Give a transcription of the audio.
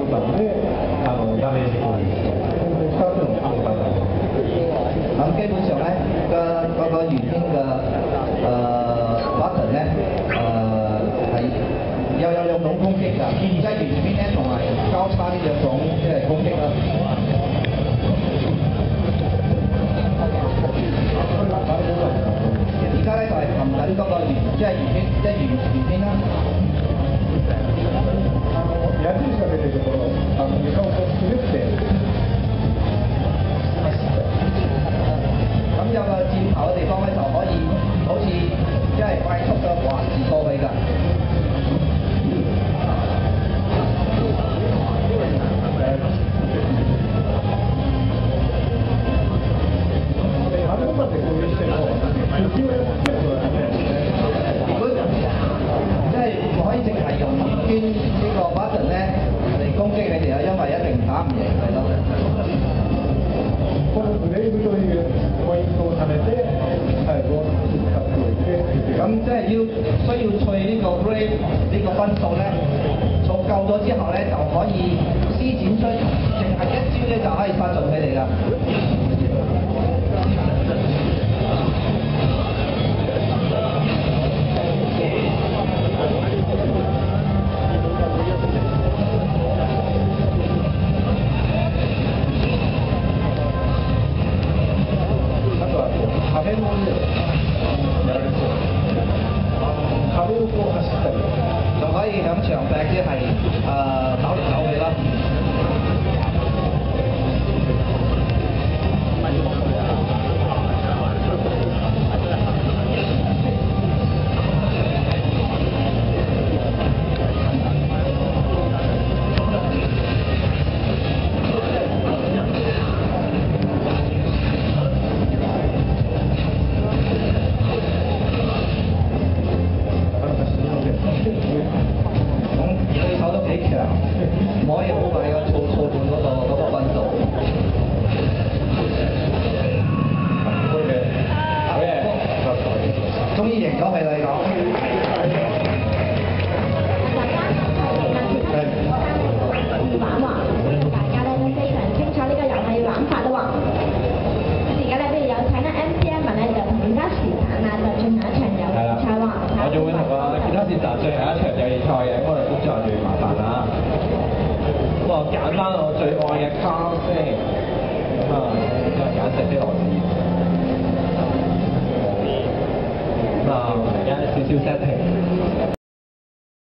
番でダメージ攻撃と2つの安排なんです。 咁基本上咧，嗰個原先嘅button 咧，係有兩種攻擊㗎，即係原邊咧同埋交叉呢兩種即係攻擊啦。而家咧就係撳緊嗰個即係原邊啦。 矢印が出てるところ、床を滑って走った。 咁有個箭頭嘅地方咧，就可以好似即係快速嘅滑移過去㗎。 あれまで攻撃しても、敵をやっつけることができないんですね。 如果即係唔可以淨係用圈呢個 button 咧嚟攻擊你哋啊，因為一定打唔贏佢咯。 このブレイブというポイントを貯めて、最後使っておいて。 咁即係需要取呢個 brave 呢個分數咧，做夠咗之後咧，就可以施展出淨係一招咧就可以殺盡佢哋㗎。 壁をこう走ったり、 仲可以響牆壁即係走嚟走去啦。唔可以好快個操盤嗰個分數。好嘢，終於贏咗佢啦！你講。 玩滑，大家咧都非常清楚呢個遊戲玩法啦喎。而家咧，不如有請啦 MCM 咧就同其他時間就進行一場遊戲賽喎。 我仲會同其他時間最後一場遊戲賽嘅，咁我哋工作就要麻煩啦。咁我揀翻我最愛嘅卡先，咁再揀隻啲螺絲。咁而家少少 setting。